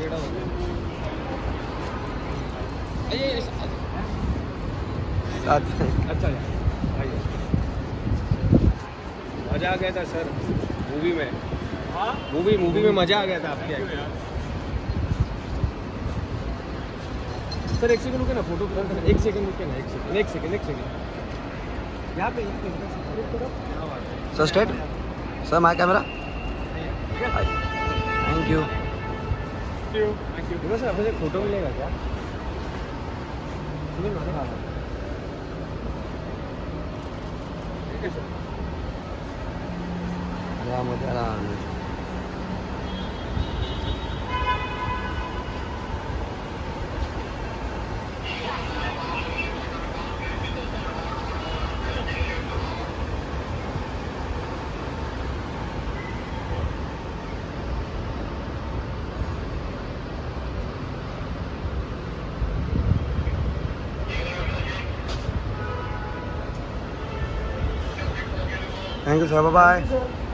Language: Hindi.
टेढ़ा हो गया। आइए साथ अच्छा आइए। मजा आ गया था सर मूवी में। हाँ मूवी में मजा आ गया था आपके। सर एक सेकंड रुके ना, फोटो क्लिक करना। एक सेकंड रुके ना, एक सेकंड यहाँ पे sir straight sir my camera. Thank you. Sir अपने से फोटो मिलेगा क्या? ठीक है sir. Thank you sir, bye bye.